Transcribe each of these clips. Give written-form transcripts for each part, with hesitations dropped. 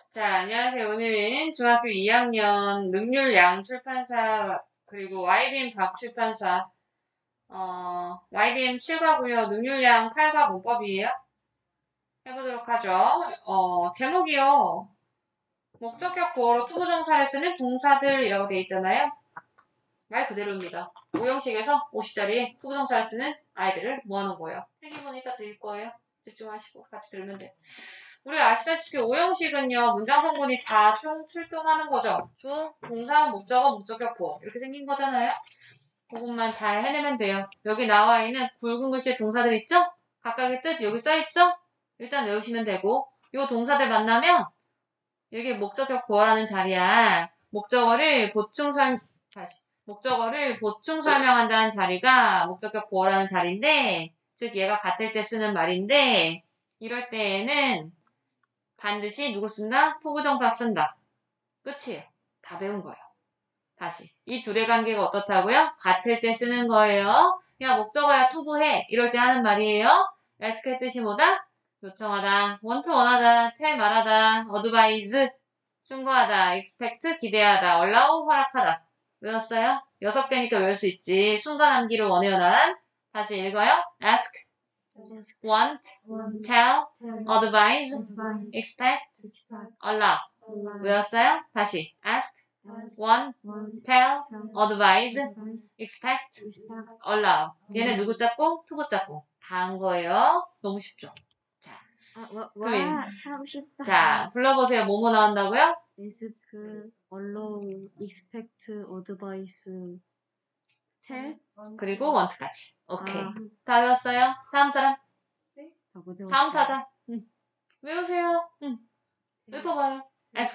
자, 안녕하세요. 오늘은 중학교 2학년 능률양 출판사 그리고 YBM 박 출판사 YBM 7과고요. 능률양 8과 문법이에요. 해보도록 하죠. 제목이요. 목적격 보어로 투부정사를 쓰는 동사들이라고 되어 있잖아요. 말 그대로입니다. 5형식에서 50자리에 투부정사를 쓰는 아이들을 모아놓은 거예요. 필기본 이따 드릴 거예요. 집중하시고 같이 들으면 돼요. 우리가 아시다시피 5형식은요, 문장 성분이 다 출동하는 거죠. 주, 동사, 목적어, 목적격, 보어. 이렇게 생긴 거잖아요. 그것만 잘 해내면 돼요. 여기 나와 있는 굵은 글씨의 동사들 있죠? 각각의 뜻 여기 써있죠? 일단 외우시면 되고, 요 동사들 만나면 여기 목적격, 보어라는 자리야. 목적어를 보충 설명한다는 자리가 목적격, 보어라는 자리인데, 즉 얘가 같을 때 쓰는 말인데, 이럴 때에는 반드시 누구 쓴다? 투부정사 쓴다. 끝이에요. 다 배운 거예요. 다시. 이 둘의 관계가 어떻다고요? 같을 때 쓰는 거예요. 야, 목적어야 투부해. 이럴 때 하는 말이에요. ask의 뜻이 뭐다? 요청하다, want 원하다, tell 말하다, advise 충고하다, expect 기대하다, allow 허락하다. 외웠어요? 6개니까 외울 수 있지. 순간 암기를 원해요, 난. 다시 읽어요. ask, want, tell, advise, expect, allow. 외웠어요? 다시. ask, want, tell, advise, expect, allow. 얘네 누구 짰고? 투부 짰고. 다 한 거예요. 너무 쉽죠? 자, 와, 참 쉽다. 자, 불러보세요. 뭐뭐 나온다고요? ask, allow, expect, advice, tell. 그리고 want까지. 오케이. 아. 다 외웠어요? 다음 사람? 다음 타자. 타자. 외우세요. 읊어봐요. ask,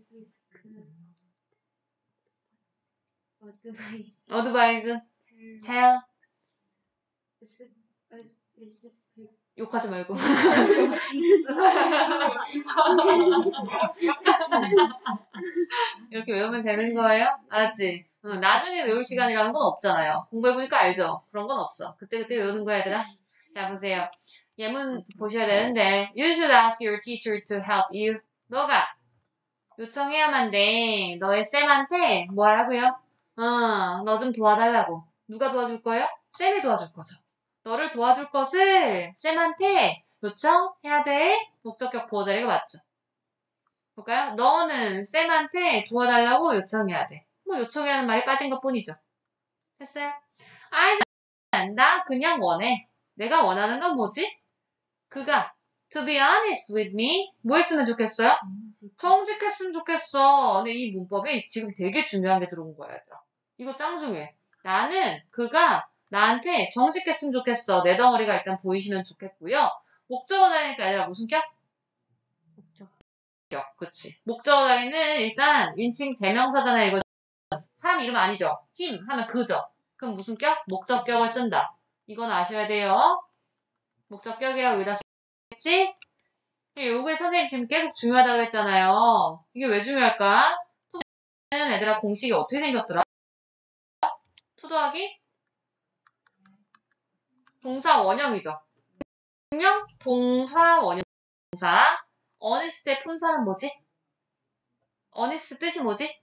advise, tell. 욕하지 말고. 이렇게 외우면 되는 거예요? 알았지? 나중에 외울 시간이라는 건 없잖아요. 공부해보니까 알죠? 그런 건 없어. 그때그때 외우는 거야, 얘들아. 자, 보세요. 예문 보셔야 되는데 You should ask your teacher to help you. 너가 요청해야만 돼. 너의 쌤한테 뭐 하라고요? 너 좀 도와달라고. 누가 도와줄 거예요? 쌤이 도와줄 거죠. 너를 도와줄 것을 쌤한테 요청해야 될 목적격 보호 자리가 맞죠. 볼까요? 너는 쌤한테 도와달라고 요청해야 돼. 뭐 요청이라는 말이 빠진 것 뿐이죠. 했어요? 나 그냥 원해. 내가 원하는 건 뭐지? 그가 to be honest with me 뭐 했으면 좋겠어요? 정직했으면 좋겠어. 근데 이 문법에 지금 되게 중요한 게 들어온 거야, 얘들아. 이거 짱 중요해. 나는 그가 나한테 정직했으면 좋겠어. 내 덩어리가 일단 보이시면 좋겠고요. 목적어 자리니까 얘들아 무슨 격? 목적격. 그치. 목적어 자리는 일단 인칭 대명사잖아요. 이거 사람 이름 아니죠? 힘 하면 그죠. 그럼 무슨 격? 목적격을 쓴다. 이건 아셔야 돼요. 목적격이라고 여기다 쓰겠지? 요게 선생님 지금 계속 중요하다고 그랬잖아요. 이게 왜 중요할까? 투는 애들아 공식이 어떻게 생겼더라? 투 더하기 동사 원형이죠. 분명 동사 원형 동사. honest의 품사는 뭐지? honest 뜻이 뭐지?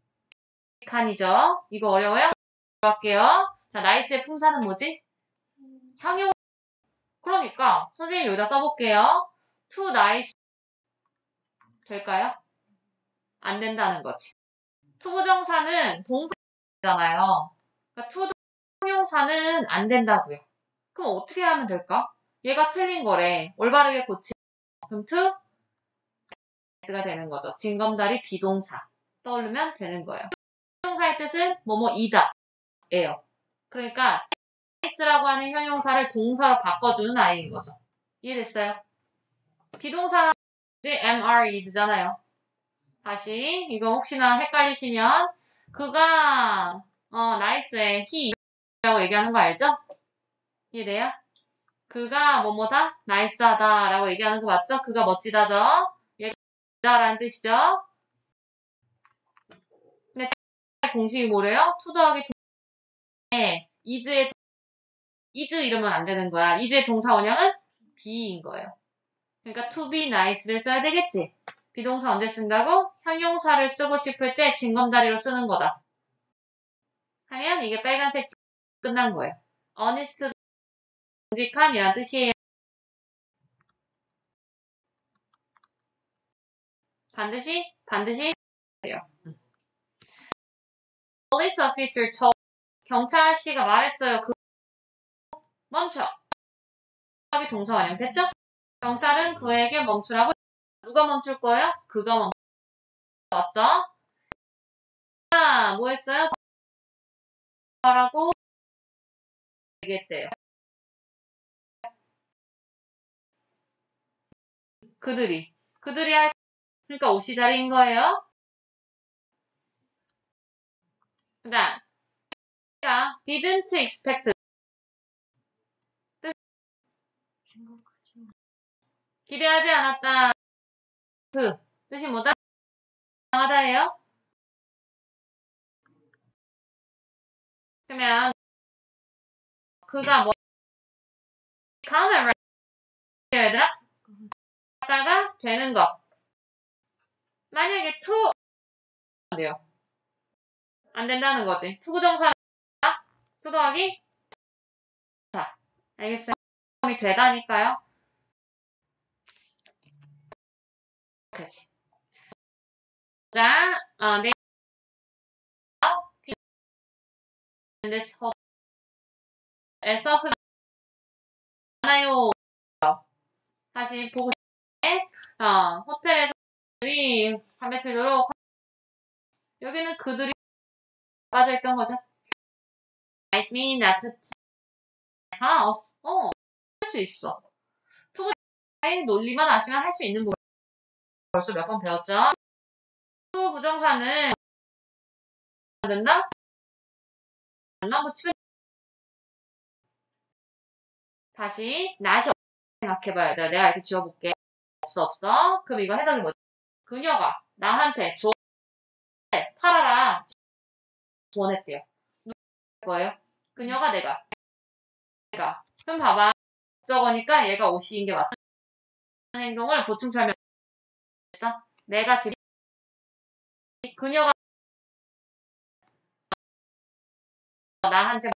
칸이죠. 이거 어려워요? 들어갈게요. 자, nice의 품사는 뭐지? 형용. 그러니까 선생님 여기다 써볼게요. too nice 될까요? 안 된다는 거지. 투부정사는 동사잖아요. 그러니까 투 형용사는 안 된다고요. 그럼 어떻게 하면 될까? 얘가 틀린 거래. 올바르게 고치. 그럼 to 가 되는 거죠. 징검다리 비동사. 떠오르면 되는 거예요. 형용사의 뜻은 뭐뭐이다. 예요. 그러니까 is라고 하는 형용사를 동사로 바꿔주는 아이인 거죠. 이해됐어요? 비동사 am, are, is잖아요. 다시 이거 혹시나 헷갈리시면 그가 나이스해 he라고 얘기하는 거 알죠? 이해돼요? 그가 뭐뭐다? 나이스하다 라고 얘기하는 거 맞죠? 그가 멋지다죠? 얘가 라는 뜻이죠? 근데 공식이 뭐래요? to 더하기 is의 is 이러면 안 되는 거야. is의 동사 원형은 be인 거예요. 그러니까 to be nice를 써야 되겠지? 비동사 언제 쓴다고? 형용사를 쓰고 싶을 때 징검다리로 쓰는 거다. 하면 이게 빨간색 끝난 거예요. honest, 정직한이란 뜻이에요. 반드시 해요. Police officer told 경찰 아저씨가 말했어요. 멈춰. 하기 동사 완용 됐죠? 경찰은 그에게 멈추라고. 누가 멈출 거예요? 그가 멈출 맞죠? 뭐 했어요? 라고 얘기했대요. 그들이 할 그러니까 옷이 자리인 거예요. 그 다음 didn't expect 기대하지 않았다. 뜻이 뭐다? 하다예요. 그러면 그가 뭐 common 얘들아? 하다가 되는 거. 만약에 to 안 돼요. 안 된다는 거지. to 부정사 to 더하기 자, 알겠어요? 이 되다니까요. 그렇지. 자, 네. 에서 하나요. 다시 보고 싶네. 호텔에서 그들이 담배 피도록 여기는 그들이 빠져있던 거죠. Nice me not to house. 할 수 있어. 투부정사의 논리만 아시면 할 수 있는 부분. 벌써 몇 번 배웠죠? 투부정사는 안 된다? 안만 붙이면 다시 not이 생각해봐요. 내가 이렇게 지워볼게. 없어. 그럼 이거 해석이 뭐지? 그녀가 나한테 팔아라 원했대요. 누가 거예요? 그녀가 내가. 그럼 봐봐. 저거니까 얘가 오시인 게 맞다. 행동을 보충 설명했어. 내가 그녀가 나한테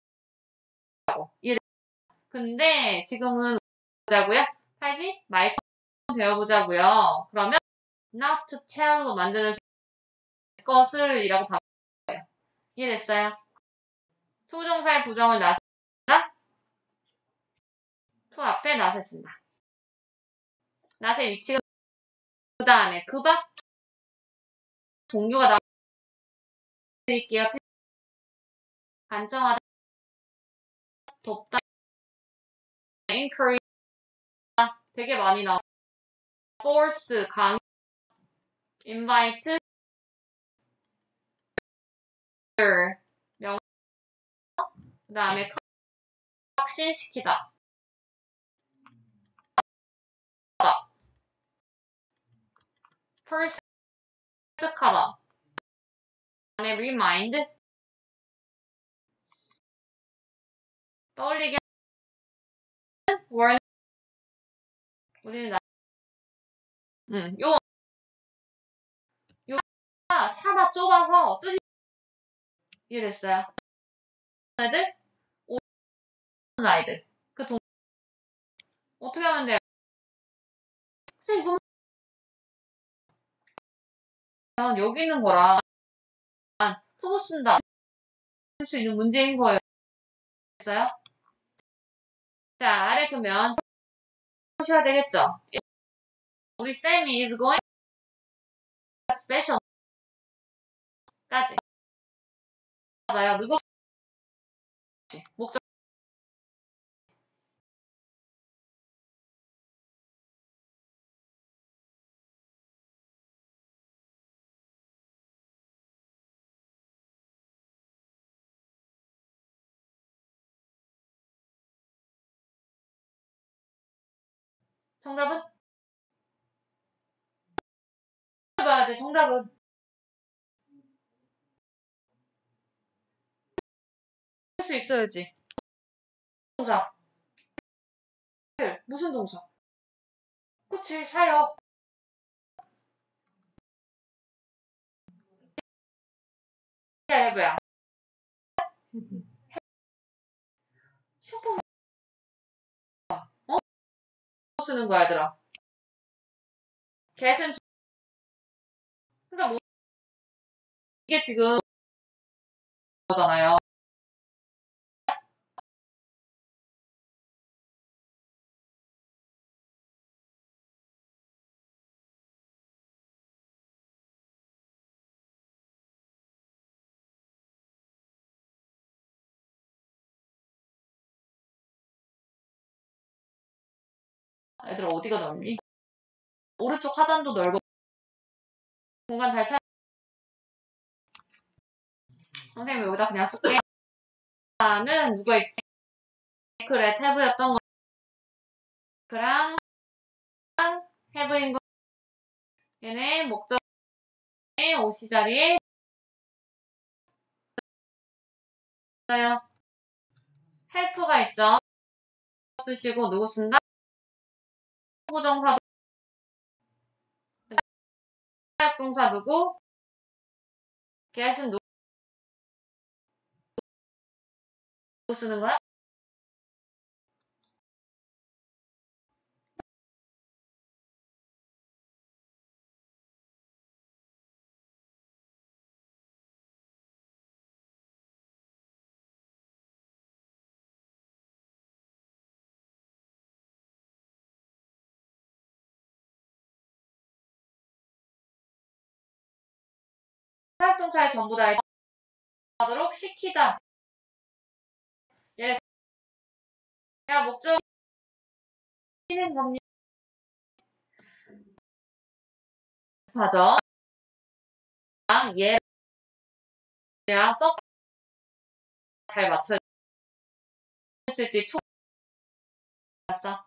근데 지금은 보자고요. 하지 말고 배워보자고요. 그러면 not to tell로 만드는 것을 이라고 바꿔요. 이해됐어요? 투부정사의 부정을 나서다 투 앞에 not을 쓴다. not의 위치가 그 다음에 그 밖 종류가 나와 드릴게요. 간청하다, 돕다, encourage 되게 많이 나와. force 강요, invite 명, 그 다음에 확신시키다. first 습득하다. 그 다음에 remind 떠올리게 하는 warn 우리는 차가 좁아서 쓰지 이랬어요. 애들 오는 아이들 어떻게 하면 돼요? 근데 이거 여기 있는 거랑 투부 쓴다 쓸 수 있는 문제인 거예요. 됐어요? 자 아래 그러면 하셔야 되겠죠? 우리 쌤이 is going special 까지 맞아요. 누구 목적 정답은? 봐야지 정답은 할 수 있어야지. 동사 무슨 동사? 그치 사역 슈퍼 쓰는 거야, 얘들아. get은 그러니까 뭐 이게 지금 거잖아요. 얘들아 어디가 넓니? 오른쪽 하단도 넓어. 공간 잘 찾. 선생님 여기다 그냥 쓸게. 는 누가 있지? 그래 태브였던 거. 그랑 해브인 거. 얘네 목적의 오시 자리에 있어요. 헬프가 있죠. 쓰시고 누구 쓴다? 부정사 동사 누구? get은 누구 쓰는 거야? 사역동사의 전부 다 하도록 시키다. 얘를 제가 목적 시키는 겁니다. 하죠. 얘랑 썩 잘 맞춰 있을지 촉 봤어.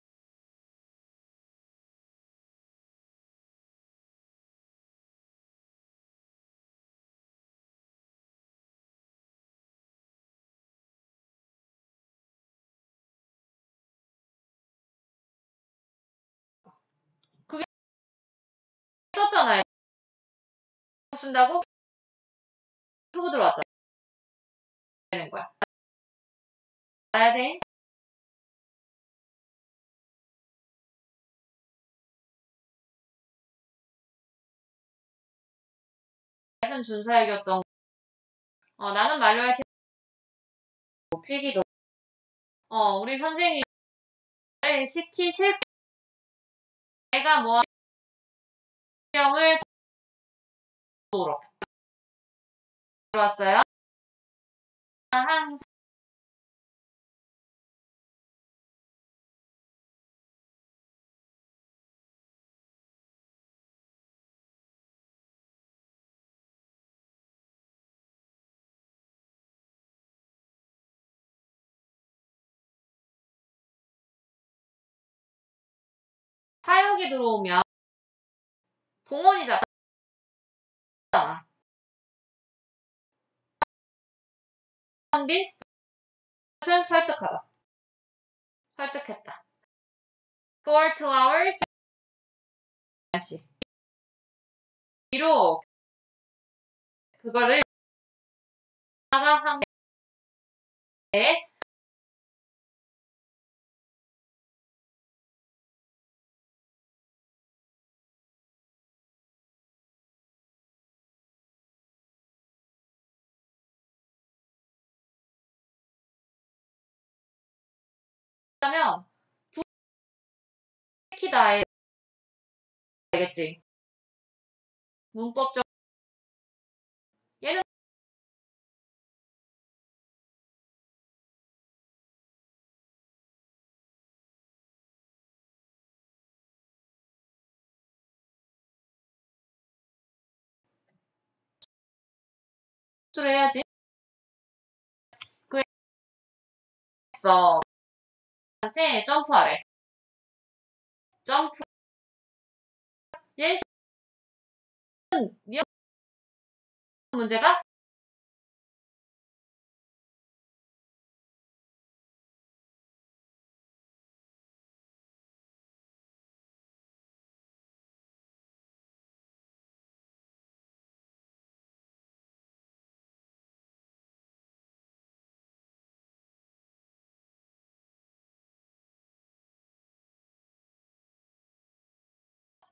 그게 썼잖아요. 쓴다고 큐브 들어왔잖아. 되는 거야. 봐야 돼. 무슨 준사역이었던 나는 말로 할 테니까 필기도 우리 선생님이 시키실 내가 뭐 시험을 보러 들어왔어요. 항상 사역이 들어오면 동원이잖아. 빈스는 설득하다. 설득했다. For 2 hours. 다시. 비록 그거를 나가 한 게 하면 두 시키다에 되겠지. 문법적 얘는 수를 해야지. 그래서 한테 점프하래. 점프. 얘는 문제가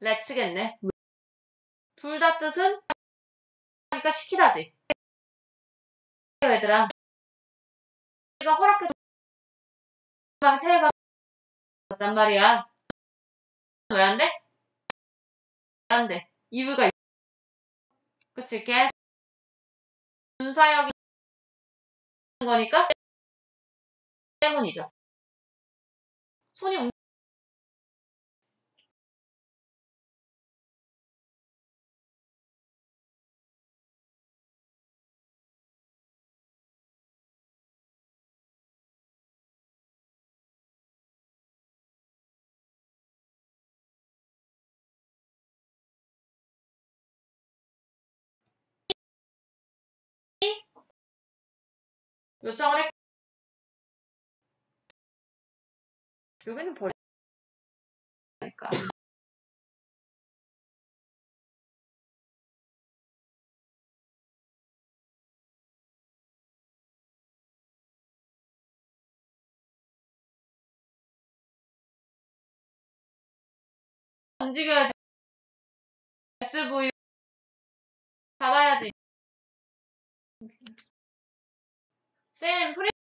let's겠네. 둘 다 뜻은 하니까 시키다지. 얘들아. 우리가 허락해줘. 텔레그램 단 말이야. 왜 안 돼? 안 돼. 이유가 있어. 그치? 걔 군사력이 있는 거니까 때문이죠. 손이 요청을 했. 여기는 버리니까. 움직여야지. SV 잡아야지. 쌤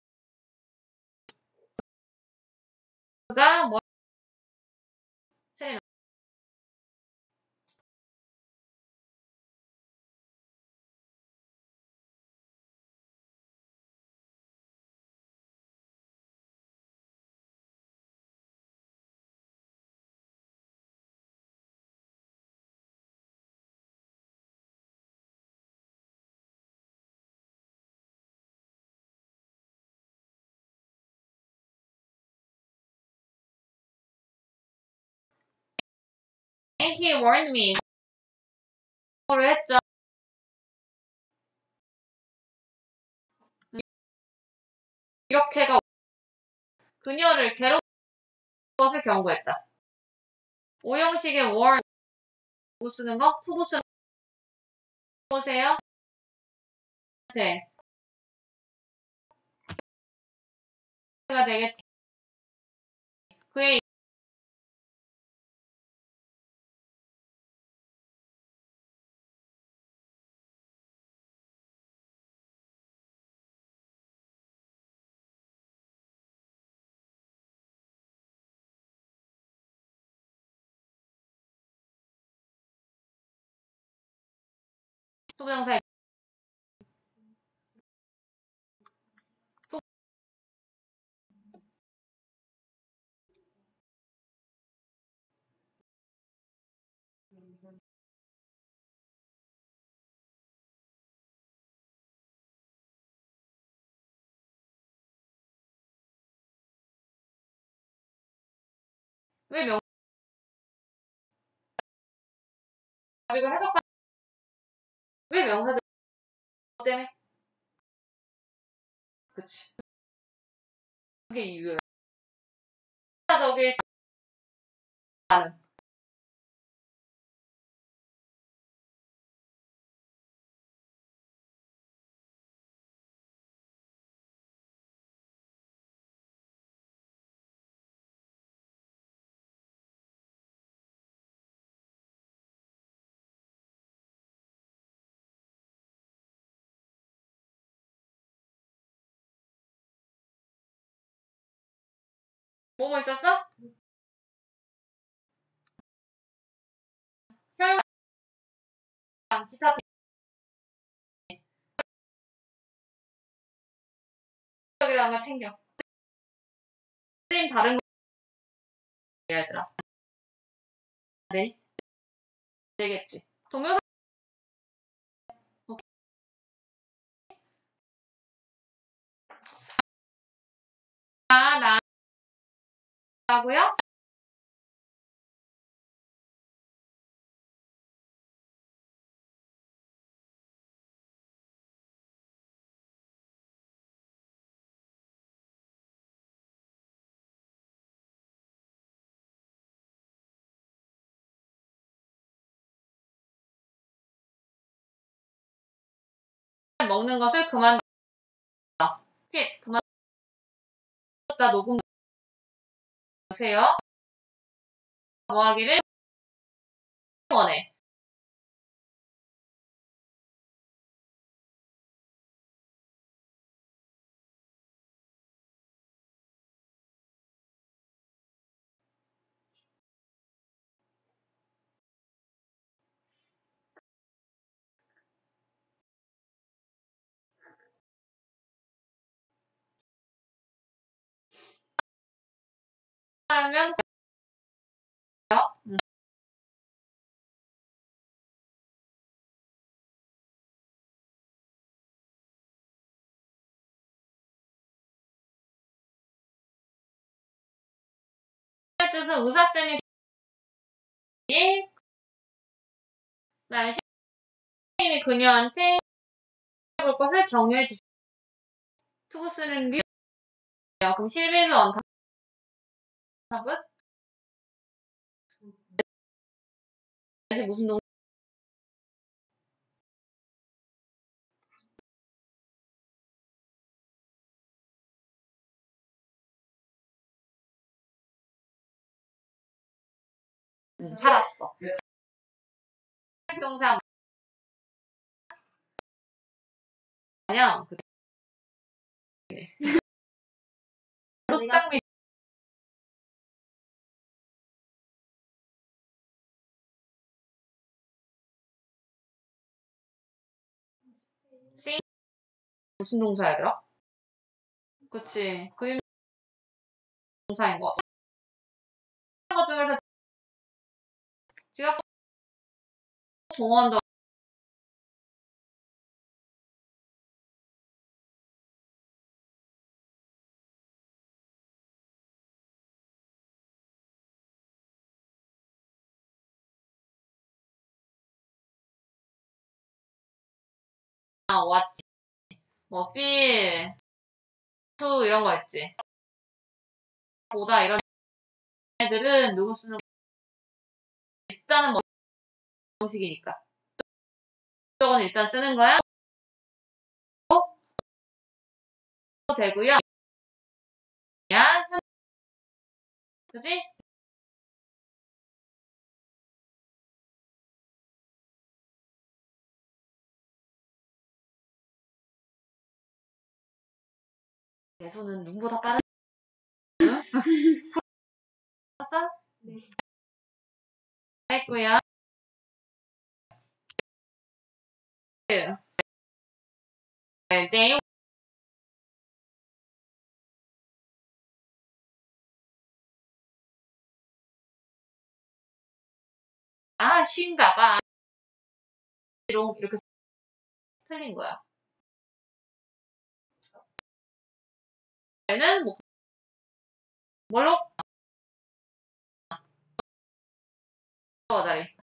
프리가 뭐? 쌤 he warned me. 를 했죠. 이렇게가 그녀를 괴롭힐 것을 경고했다. 오형식의 warn 누구 쓰는 거? 투부 쓰는 거 보세요. 네. 가 되겠지. 그의 투부정사 왜 명 가지고 해석하 왜 명사절 때문에? 그치. 그게 이유야. 저기 나는 뭐뭐 있었어? 혈당 기타 적이라는 걸 챙겨. 쌤 다른 거 얘들아. 네? 되겠지. 동명사 나라고요? 먹는 것을 그만. 퀴 그만. 다 녹음 보세요. 뭐 하기를 원해. 하면 뜻은 의사쌤이 그다음에 선생님이 그녀한테 볼 것을 격려해 주세요. 투부스는 뮤. 그럼 실비는 언탑은 무슨 동 살았어. 동사 그냥 흑장미 싱 무슨 동사야 들어? 그치. 그 동사인 거. 것 중에서 지각 동원도 왔지. 뭐 feel, to 이런 거 있지. 보다 이런 애들은 누구 쓰는 일단은 뭐식이니까 저건 일단 쓰는 거야. 되고요. 야, 그지? 내 손은 눈보다 빠른. 응? 봤어? 네. 했고요. 네. 아, 쉬인가 봐. 이렇게 틀린 거야. 얘는 뭐 뭘로? 자리.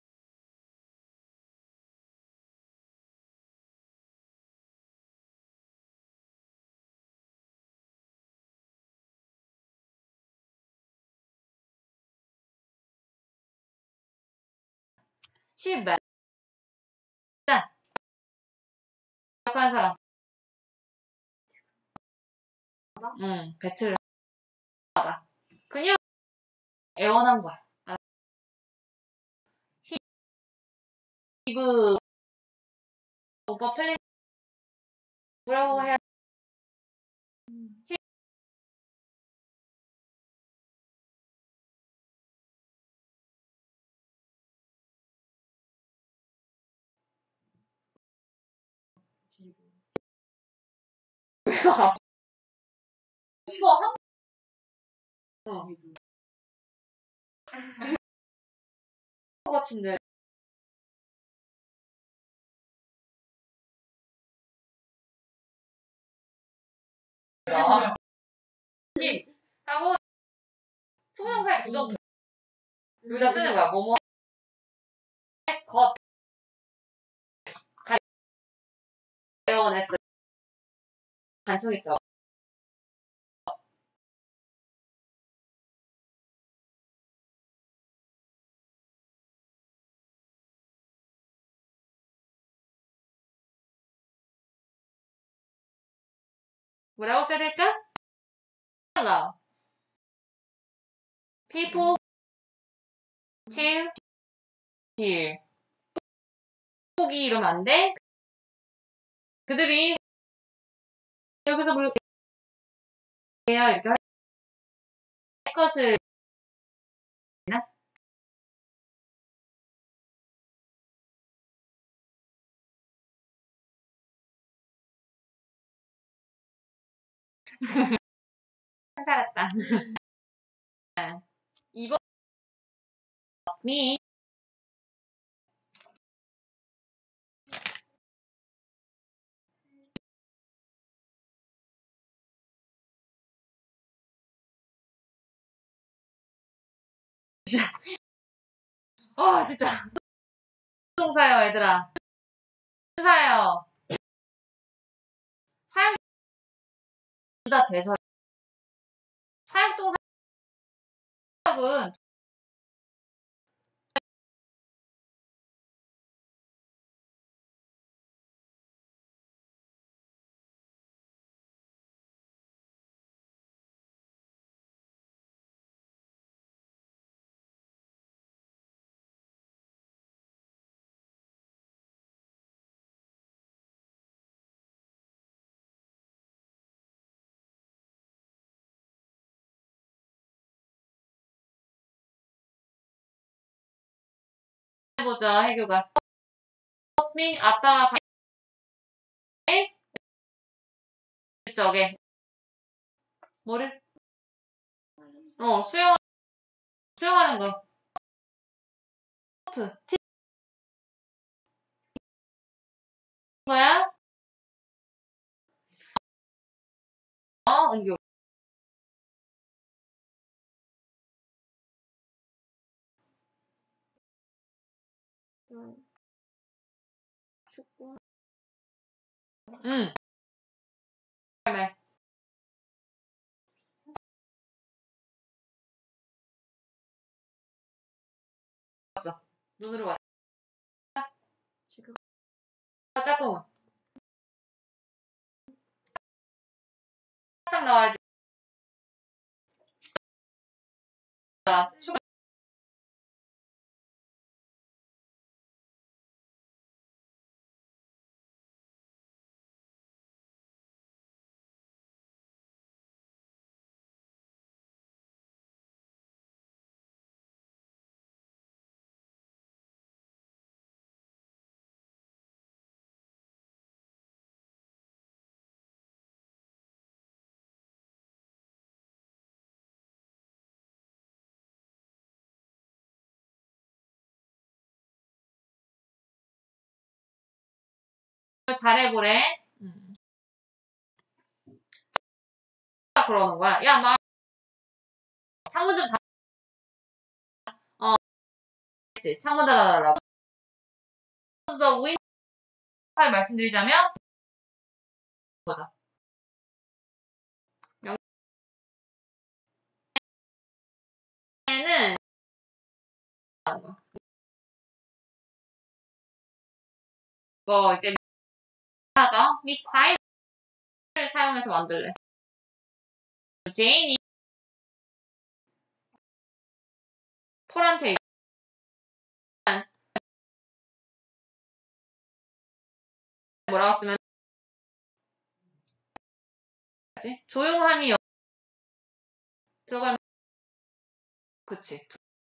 쉬 기억하는 사람. 응, 배틀을 하다. 그냥 애원한 거야. 히브 문법 틀린 뭐라고 해야 없어 한 거 같은데. 힘 하고 소명사의 부정 여기다 쓰는 거야. 뭐뭐 것 애원했어. 간청했다. 뭐라고 써야 될까? people till 물고기 이러면 안 돼. 그들이 여기서 물고기야 이렇게 할 것을 살았다. 2번 미 진짜 동사요 얘들아. 동사요. 사용 다 돼서 사용동사역은 해보자 해교가. 미 아빠가 저게 뭐를 수영하는 거. 티 거야? 은교. 축구. 응. 말. 왔어. 눈으로 왔어. 지금 짝꿍은 딱 나와야지. 축구. 잘해보래. 그러는 거야. 야, 창문 좀 닫았지. 창문 닫아달라고. 더 우인 말씀드리자면 거죠. 명예는 이거 이제 하죠. 및 과일을 사용해서 만들래. 제인이 폴한테 뭐라고 쓰면 되지? 조용하니 들어가면 그치.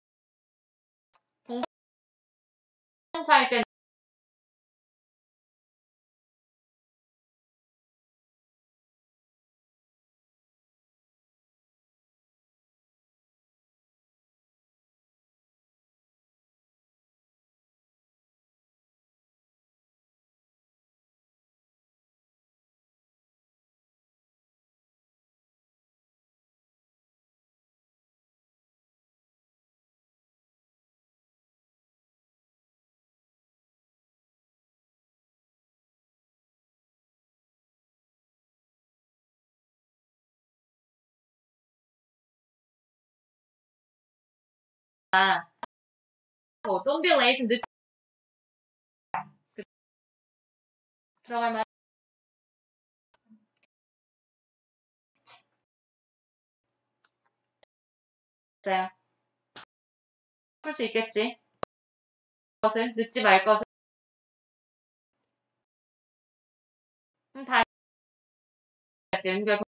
동사일 때는 don't be late 늦 들어갈 만 있어요. 풀 수 있겠지. 것을, 늦지 말 것을. 다시 연결.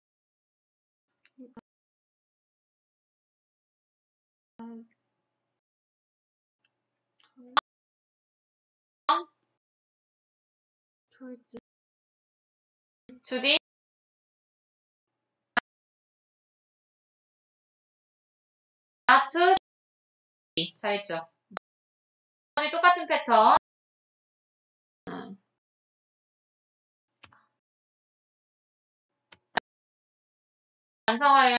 절대. 주디. 아트. 잘했죠. 똑같은 패턴. 완성하려.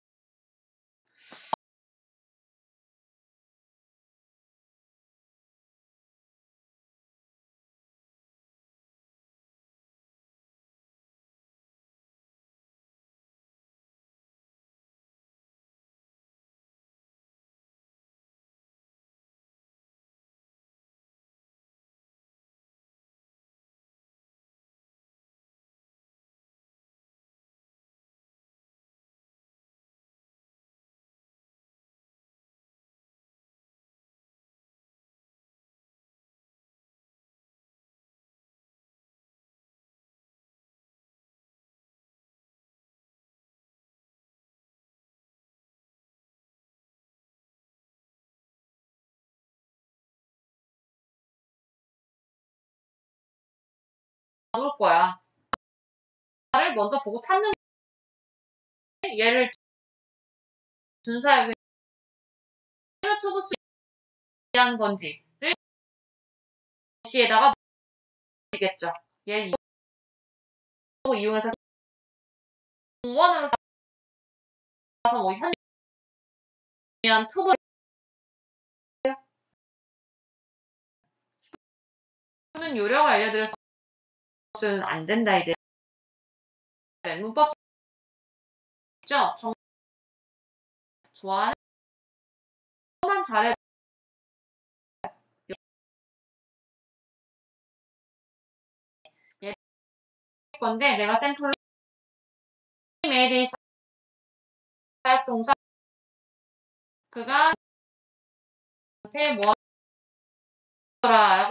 올 거야. 를 먼저 보고 찾는 얘를 준수하고 유튜브 수하는 건지를 시에다가 이겠죠. 얘를 이용해서 공원으로 가서 뭐 현면 투브 는 요령을 알려드렸으면 안 된다 이제. 문법 죠. 좋아하는 것만 잘해. 건데 내가 샘플로 메이드 사역동사 그가 테 뭐라고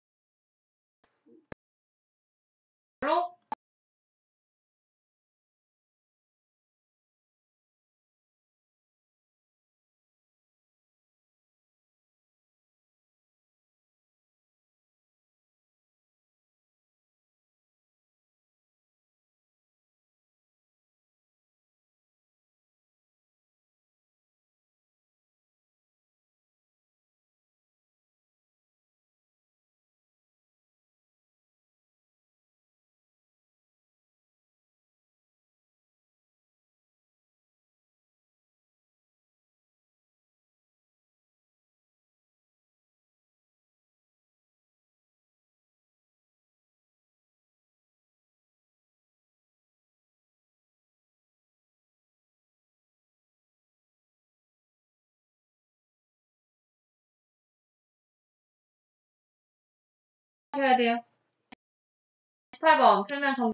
해야 돼요. 18번 풀면 정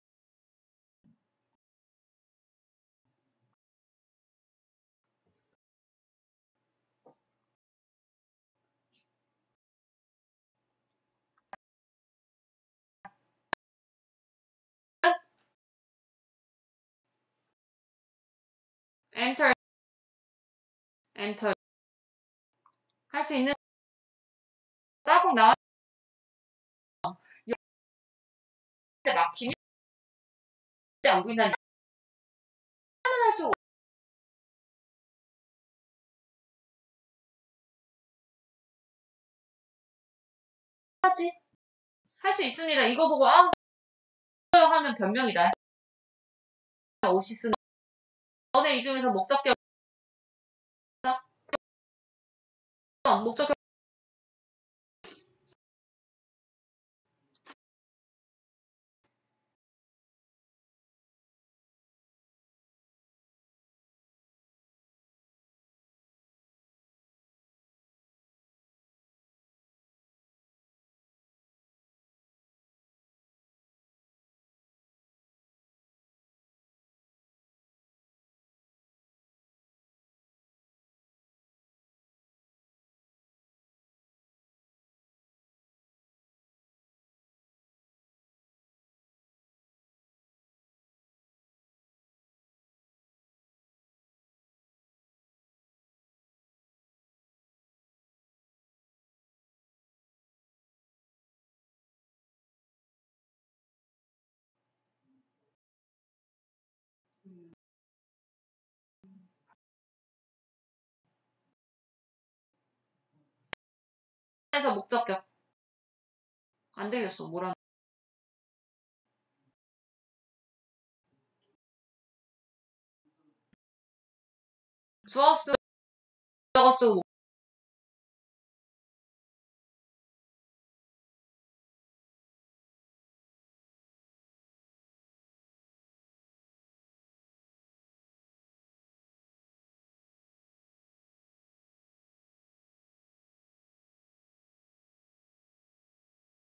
엔터 엔터 할 수 있는 따봉 나와 때 막히면 안 보인다는 하면 할수록 하지 할 수 있습니다. 이거 보고 하면 변명이다. 오시스는 너네 이 중에서 목적격 목적격 관련해서 목적격. 안 되겠어. 뭐라. 주어 쓰고, 목적어 쓰고,